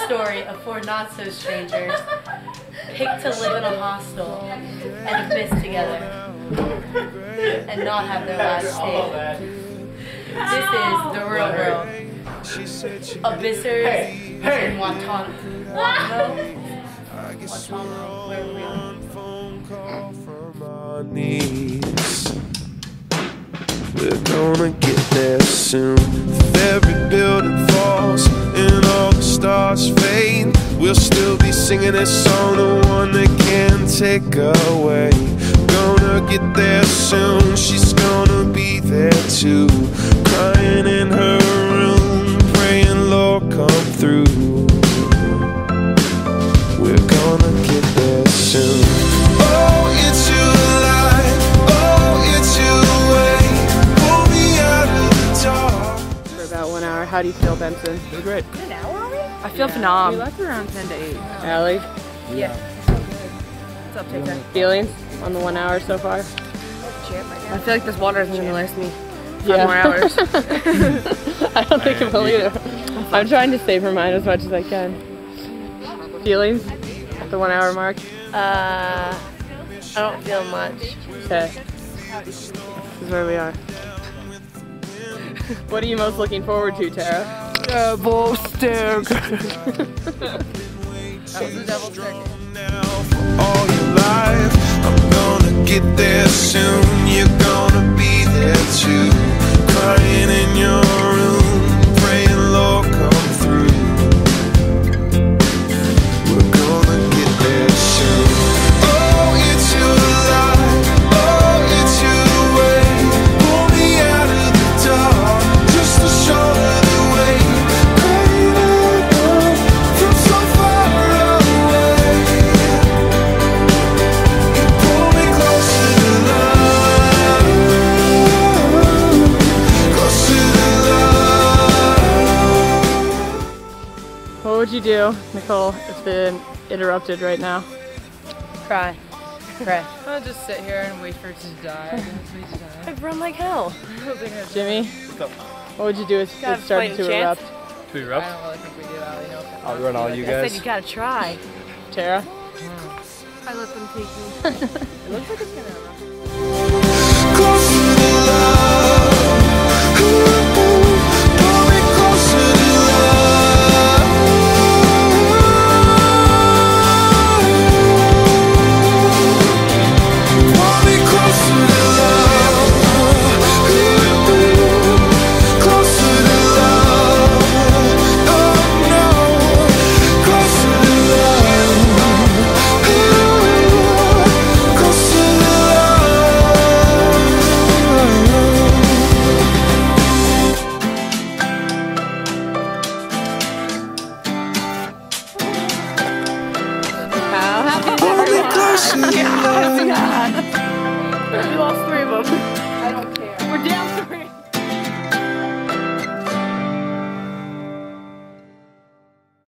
story of four not-so-strangers picked to live in a hostel and miss together and not have their lives saved. This is the real world. Abyssers and Guantanamo, where we are. We're gonna get there soon. If every building falls and all the stars fade, we'll still be singing this song, the one that can't take away. Gonna get there soon, she's gonna be there too, crying in her room, praying Lord come through. We're gonna get there soon. Oh, it's you alive, oh, it's you away, pull me out of the dark. For about 1 hour. How do you feel, Benson? Feel great. An hour already? I feel We phenomenal. left around 10 to 8. Allie, Yeah. What's up, Take-That? feelings on the 1 hour so far? I feel like this water isn't going to last me 5 Yeah. more hours. I don't think it will either. I'm trying to savor mine as much as I can. Feelings at the 1 hour mark? I don't feel much. Okay. This is where we are. What are you most looking forward to, Tara? Devil stick. That was the devil's now for all your life. I'm gonna get there soon. You're gonna be there too, crying in your room, praying Lord come through. We're gonna get there soon. Oh, it's you alive, oh, it's you away, pull me out of the dark, just to show her the way. Crying out from so far away. You pull me closer to love, closer to love. What would you do, Nicole, if been interrupted right now? Cry. Cry. I'll just sit here and wait for it to die. I've run like hell. Jimmy, what would you do if Gotta it started fight to a chance. erupt? To I erupt? don't really think we do, Allie. No. I'll run all you I said guys. you gotta try. Tara? I let them take me. It looks like it's gonna erupt.